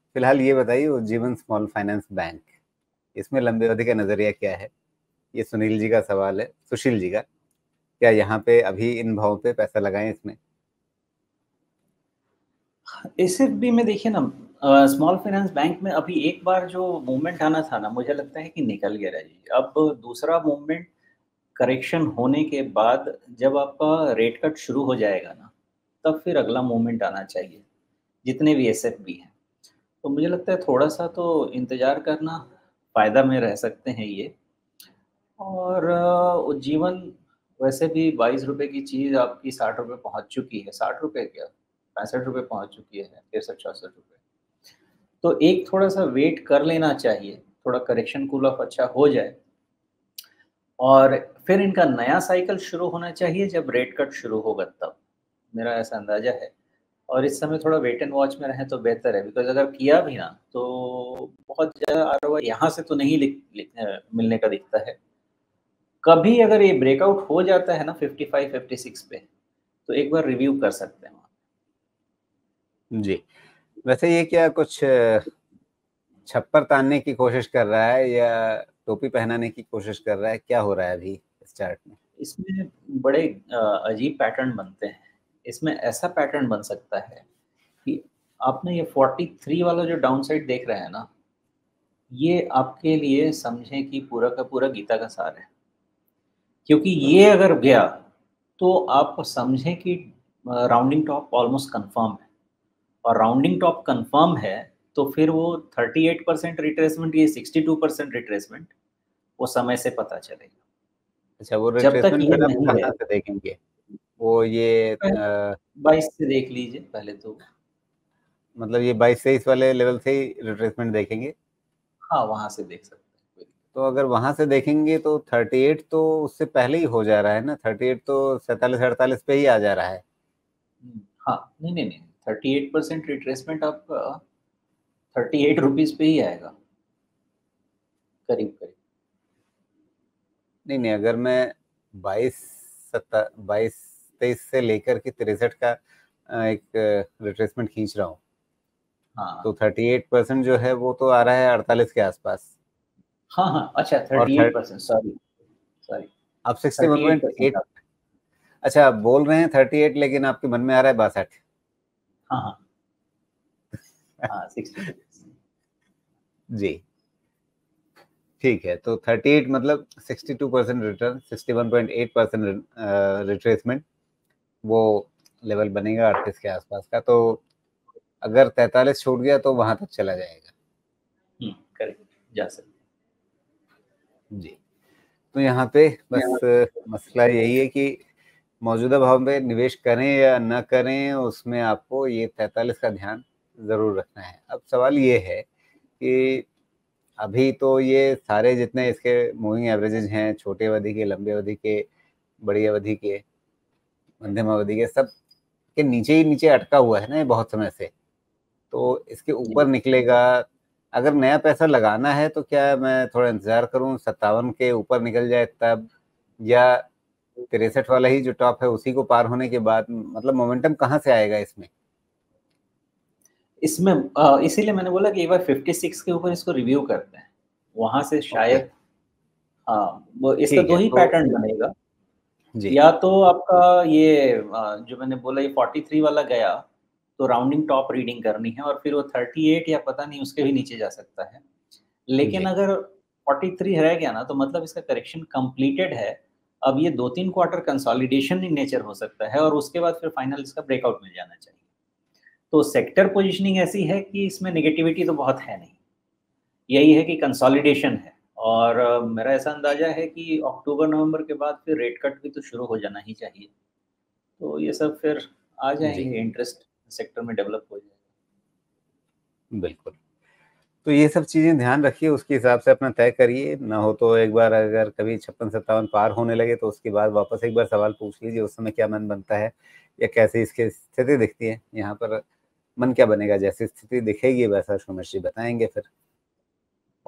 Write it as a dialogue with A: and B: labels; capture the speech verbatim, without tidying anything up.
A: फिलहाल ये बताइए, उज्जीवन स्मॉल फाइनेंस बैंक, इसमें लंबी अवधि का नजरिया क्या है? ये सुनील जी का सवाल है, सुशील जी का। क्या यहाँ पे अभी इन भावों पे पैसा लगाएं इसमें?
B: एसएफबी में देखिए ना, स्मॉल फाइनेंस बैंक में अभी एक बार जो मूवमेंट आना था ना, मुझे लगता है कि निकल गया है जी। अब दूसरा मूवमेंट करेक्शन होने के बाद जब आपका रेट कट शुरू हो जाएगा ना, तब फिर अगला मूवमेंट आना चाहिए, जितने भी एसएफबी हैं। तो मुझे लगता है थोड़ा-सा तो इंतज़ार करना, फ़ायदा में रह सकते हैं ये। और अ, उज्जीवन वैसे भी बाईस रुपए की चीज़ आपकी साठ रुपए पहुँच चुकी है, साठ रुपए क्या, पैंसठ रुपए पहुँच चुकी है, तिरसठ चौसठ रुपए। तो एक थोड़ा-सा वेट कर लेना चाहिए, थोड़ा करेक्शन कूल ऑफ अच्छा हो जाए और फिर इनका नया साइकिल शुरू होना चाहिए जब रेट कट शुरू होगा तब, मेरा ऐसा अंदाज़ा है। और इस समय थोड़ा वेट एंड वॉच में रहें तो बेहतर है, बिकॉज़ अगर किया भी ना, तो बहुत ज़्यादा आरओआई यहाँ से तो नहीं लिख लिख अ, मिलने का दिखता है। कभी अगर ये ब्रेकआउट हो जाता है ना पचपन छप्पन पे, तो एक बार रिव्यू कर सकते हैं वहाँ।
A: जी। वैसे ये क्या कुछ अ, छप्पर तानने की कोशिश कर रहा है या टोपी पहनाने की कोशिश कर रहा है? क्या हो रहा है अभी इस चार्ट में?
B: इसमें बड़े अ, अजीब पैटर्न बनते हैं। इसमें ऐसा पैटर्न बन सकता है कि आपने ये तैंतालीस वाला जो डाउन साइड देख रहे हैं ना, ये आपके लिए समझें कि पूरा का पूरा गीता का सार है। क्योंकि ये अगर गया, तो आप समझें कि अ, राउंडिंग टॉप ऑलमोस्ट कन्फर्म है और राउंडिंग टॉप कन्फर्म है, तो फिर वो अड़तीस परसेंट रिट्रेसमेंट, ये बासठ परसेंट रिट्रेसमेंट, वो समय से पता चलेगा।
A: अच्छा, वो
B: जब तक
A: रिट्रेसमेंट
B: ये
A: फिर आप
B: नहीं
A: कहाँ
B: गया,
A: से देखेंगे? वो ये अ,
B: बाईस से देख लीजिए पहले तो।
A: मतलब ये बाईस तेईस वाले लेवल से ही रिट्रेसमेंट देखेंगे?
B: हाँ, वहाँ से देख सकते हैं, कोई दिक्कत
A: तो अगर वहां से देखेंगे तो अड़तीस तो उससे पहले ही हो जा रहा है ना, अड़तीस तो सैंतालीस अड़तालीस पे ही आ जा रहा है।
B: नहीं। हुँ, हाँ, नहीं, नहीं, नहीं, अड़तीस परसेंट रिट्रेसमेंट आपका अड़तीस रुपीज़ पे ही आएगा, करीब-करीब।
A: नहीं नहीं, अगर मैं बाईस सत्ता बाईस तेईस से लेकर के तिरसठ का अ, एक रिट्रेसमेंट खींच रहा हूँ,
B: हाँ।
A: तो अड़तीस परसेंट जो है वो तो आ रहा है अड़तालीस के आसपास।
B: हाँ, हाँ, अच्छा
A: और
B: अड़तीस
A: थर्ड
B: परसेंट सॉरी, सॉरी,
A: आप
B: अड़तीस परसेंट
A: इकसठ पॉइंट आठ।
B: आप।
A: अच्छा, आप बोल रहे हैं अड़तीस लेकिन आपके मन में आ रहा है बासठ।
B: हाँ, हाँ, हाँ, साठ
A: जी, ठीक है। तो अड़तीस मतलब बासठ परसेंट रिटर्न, इकसठ पॉइंट आठ परसेंट रिट्रेसमेंट, वो लेवल बनेगा अड़तीस के आसपास का। तो अगर तैंतालीस छूट गया तो वहां तक चला जाएगा।
B: हुँ, करेक्ट, जा सकते
A: जी। तो यहाँ पे बस
B: हैं।
A: मसला यही है कि मौजूदा भाव में निवेश करें या न करें, उसमें आपको ये तैंतालीस का ध्यान ज़रूर रखना है। अब सवाल ये है कि अभी तो ये सारे जितने इसके मूविंग एवरेजेज हैं, छोटे अवधि के, लंबे अवधि के, बड़ी अवधि के, मध्यम अवधि के, सब के नीचे ही नीचे अटका हुआ है ना ये बहुत समय से। तो इसके
B: जी।
A: ऊपर निकलेगा। अगर नया पैसा लगाना है तो क्या मैं थोड़ा इंतजार करूं, सत्तावन के ऊपर निकल जाए तब, या तिरसठ वाला ही जो टॉप है उसी को पार होने के बाद? मतलब मोमेंटम कहाँ से आएगा इसमें?
B: इसमें अ, इसीलिए मैंने बोला कि एक बार छप्पन के ऊपर इसको रिव्यू करते हैं। वहाँ से
A: ओके,
B: शायद, हाँ, वो इसका
A: ठीक
B: दो
A: है।
B: ही
A: तो
B: पैटर्न बनेगा।
A: जी
B: या तो आपका ये अ, जो मैंने बोला ये तैंतालीस वाला गया, तो राउंडिंग टॉप रीडिंग करनी है और फिर वो अड़तीस या पता नहीं उसके भी नीचे जा सकता है। लेकिन
A: जी
B: अगर तैंतालीस रह गया ना, तो मतलब इसका करेक्शन कंप्लीटेड है। अब ये दो तीन क्वार्टर कंसोलिडेशन इन नेचर हो सकता है और उसके बाद फिर फाइनल इसका ब्रेकआउट मिल जाना चाहिए। तो सेक्टर पोज़ीशनिंग ऐसी है कि इसमें नेगेटिविटी तो बहुत है नहीं। यही है कि कंसोलिडेशन है और अ, मेरा ऐसा अंदाज़ा है कि अक्टूबर-नवंबर के बाद फिर रेट कट भी तो शुरू हो जाना ही चाहिए। तो ये सब फिर आ
A: जी,
B: जाएँगे, इंटरेस्ट सेक्टर में डेवलप हो जाएगा।
A: बिल्कुल। तो ये सब चीज़ें ध्यान रखिए, उसके हिसाब से अपना तय करिए। ना हो तो एक बार अगर कभी छप्पन सत्तावन पार होने लगे तो उसके बाद वापस एक बार सवाल पूछ लीजिए, उस समय क्या मन बनता है या कैसे इसकी स्थिति दिखती है। यहाँ पर मन क्या बनेगा, जैसी स्थिति दिखेगी वैसा सोमेश जी बताएँगे फिर।